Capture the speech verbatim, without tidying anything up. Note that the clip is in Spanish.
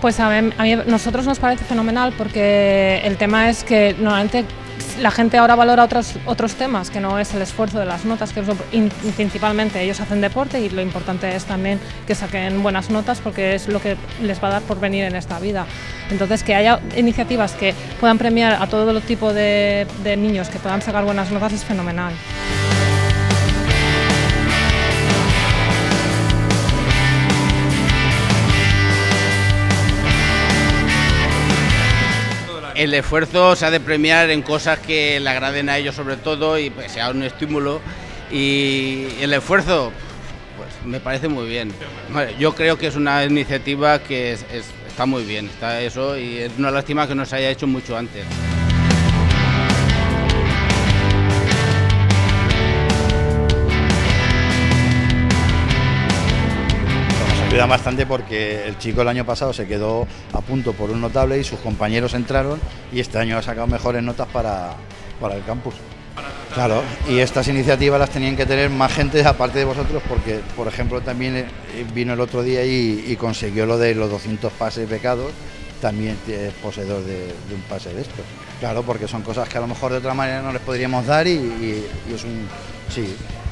Pues a mí, a mí, nosotros nos parece fenomenal porque el tema es que normalmente la gente ahora valora otros, otros temas, que no es el esfuerzo de las notas, que es lo, in, principalmente ellos hacen deporte y lo importante es también que saquen buenas notas porque es lo que les va a dar por venir en esta vida. Entonces, que haya iniciativas que puedan premiar a todo tipo de, de niños que puedan sacar buenas notas es fenomenal. El esfuerzo se ha de premiar en cosas que le agraden a ellos sobre todo y pues sea un estímulo, y el esfuerzo pues me parece muy bien. Yo creo que es una iniciativa que es, es, está muy bien, está eso, y es una lástima que no se haya hecho mucho antes. Ayuda bastante porque el chico el año pasado se quedó a punto por un notable y sus compañeros entraron, y este año ha sacado mejores notas para, para el campus. Claro, y estas iniciativas las tenían que tener más gente aparte de vosotros, porque por ejemplo también vino el otro día y, y consiguió lo de los doscientos pases becados, también es poseedor de, de un pase de estos. Claro, porque son cosas que a lo mejor de otra manera no les podríamos dar y, y, y es un... sí.